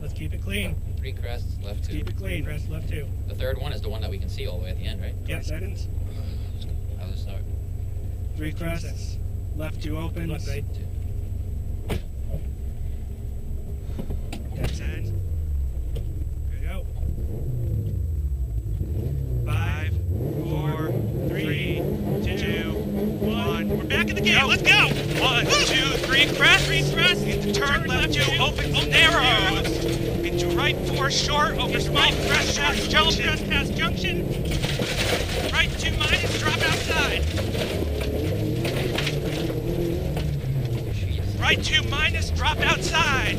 Let's keep it clean. 3 crests, left 2. Keep it clean, rest left 2. The third one is the one that we can see all the way at the end, right? Yeah, seconds. How's it start? 3 crests, left 2 opens. Left, right 2. 10. Good go. 5, 4, 3, 2, 1. We're back in the game. Let's go. 1, 2, 3 crest. 3 crest. Into turn left 2. Open narrows. Into right 4 short. Over small crest past junction. Past junction. Right 2 minus. Drop outside. Right 2 minus. Drop outside.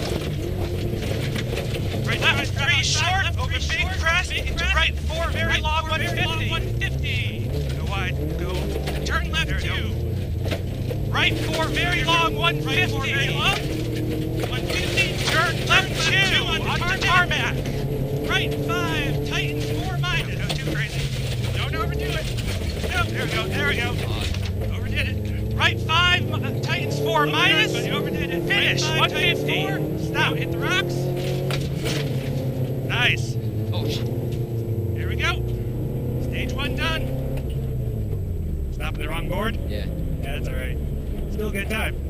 Right left 3 short. Over big crest. Into right 4 very long 150. Go wide. Go. Turn left 2. Right 4 very long 150. Right 4 very long. 150. Turn left 2 on tarmac. Right 5. Tightens 4 minus. Go too crazy. Don't overdo it. No. There we go. There we go. Overdid it. Right 5. Tightens 4 minus. Overdid it. Finish. 150. Stop. Hit the rocks. Nice. Oh, shit. Here we go. Stage 1 done. Stopping the wrong board? Yeah. Yeah, that's alright. Still good time.